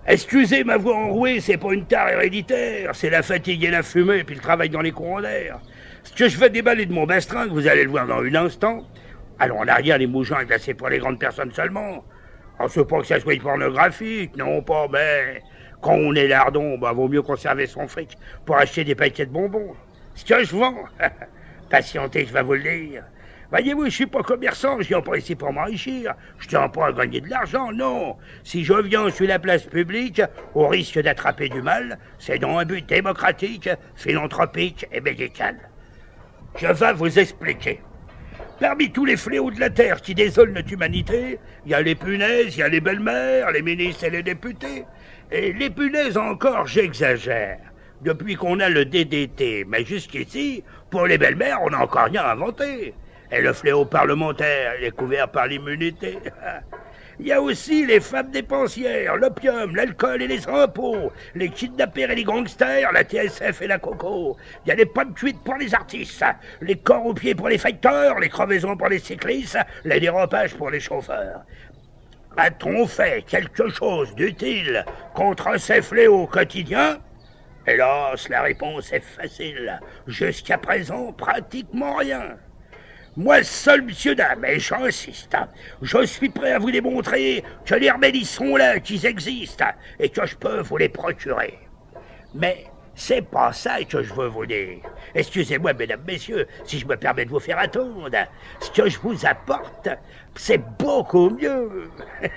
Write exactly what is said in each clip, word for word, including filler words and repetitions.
Excusez ma voix enrouée, c'est pas une tare héréditaire, c'est la fatigue et la fumée, puis le travail dans les courants d'air. Ce que je vais déballer de mon bastringue, vous allez le voir dans un instant. Alors en arrière, les mougins glacés pour les grandes personnes seulement. On sait pas que ça soit pornographique, non pas, mais quand on est lardon, bah vaut mieux conserver son fric pour acheter des paquets de bonbons. Ce que je vends, patientez, je vais vous le dire. Voyez-vous, je suis pas commerçant, je viens pas ici pour m'enrichir. Je tiens pas à gagner de l'argent, non. Si je viens sur la place publique, au risque d'attraper du mal, c'est dans un but démocratique, philanthropique et médical. Je vais vous expliquer. Parmi tous les fléaux de la Terre qui désolent notre humanité, il y a les punaises, il y a les belles-mères, les ministres et les députés. Et les punaises encore, j'exagère. Depuis qu'on a le D D T, mais jusqu'ici, pour les belles-mères, on n'a encore rien inventé. Et le fléau parlementaire, il est couvert par l'immunité. Il y a aussi les femmes dépensières, l'opium, l'alcool et les impôts, les kidnappers et les gangsters, la T S F et la coco. Il y a les pommes cuites pour les artistes, les corps aux pieds pour les fighters, les crevaisons pour les cyclistes, les dérapages pour les chauffeurs. A-t-on fait quelque chose d'utile contre ces fléaux quotidiens? Hélas, la réponse est facile. Jusqu'à présent, pratiquement rien. Moi seul, monsieur, dame, et j'insiste, je suis prêt à vous démontrer que les remèdes sont là, qu'ils existent, et que je peux vous les procurer. Mais c'est pas ça que je veux vous dire. Excusez-moi, mesdames, messieurs, si je me permets de vous faire attendre. Ce que je vous apporte, c'est beaucoup mieux.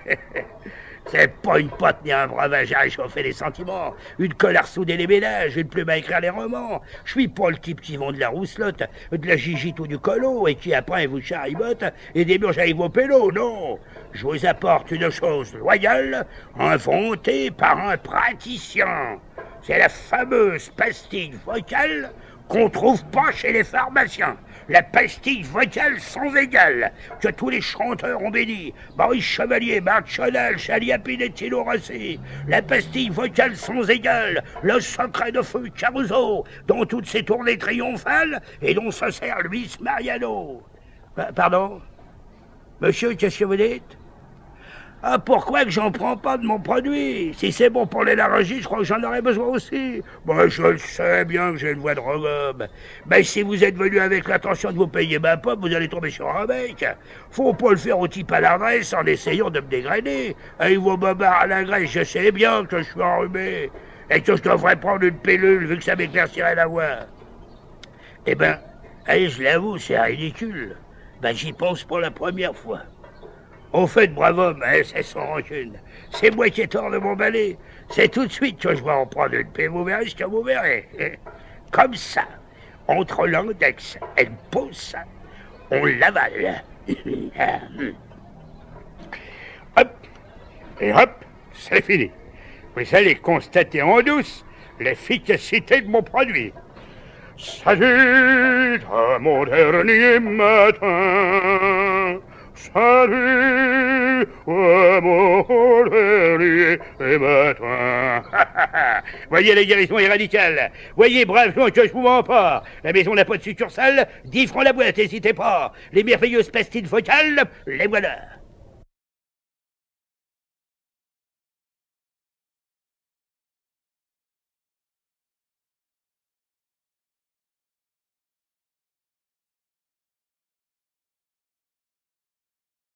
C'est pas une pote ni un breuvage à réchauffer les sentiments, une colle à ressouder les ménages, une plume à écrire les romans. Je suis pas le type qui vend de la rousselotte, de la gigite ou du colo, et qui après vous charibote et déburge avec vos pélos, non. Je vous apporte une chose loyale, inventée par un praticien. C'est la fameuse pastille vocale qu'on trouve pas chez les pharmaciens. La pastille vocale sans égale, que tous les chanteurs ont béni. Maurice Chevalier, Marc Chonal, Chaliapine et Tino Rossi. La pastille vocale sans égale, le secret de feu Caruso, dans toutes ses tournées triomphales, et dont se sert Luis Mariano. Pardon? Monsieur, qu'est-ce que vous dites? Ah, pourquoi que j'en prends pas de mon produit? Si c'est bon pour l'élargie, je crois que j'en aurais besoin aussi. Bon, je le sais bien que j'ai une voix de regobe. Mais si vous êtes venu avec l'intention de vous payer ma pomme, vous allez tomber sur un mec. Faut pas le faire au type à l'adresse en essayant de me dégrainer. Avec vos bobards à la graisse, je sais bien que je suis enrhumé. Et que je devrais prendre une pilule vu que ça m'éclaircirait la voix. Eh ben, allez, je l'avoue, c'est ridicule. Ben, j'y pense pour la première fois. Au fait, brave homme, hein, c'est sans rancune. C'est moi qui ai tort de m'emballer. C'est tout de suite que je vais en prendre une, puis vous verrez ce que vous verrez. Comme ça, entre l'index et le pouce, on l'avale. Hop, et hop, c'est fini. Vous allez constater en douce l'efficacité de mon produit. Salut à mon dernier matin. Salut à mon dernier matin. Voyez, la guérison est radicale. Voyez, brave gens que je vous mens pas. La maison n'a pas de succursale. dix francs la boîte, n'hésitez pas. Les merveilleuses pastilles vocales, les voilà.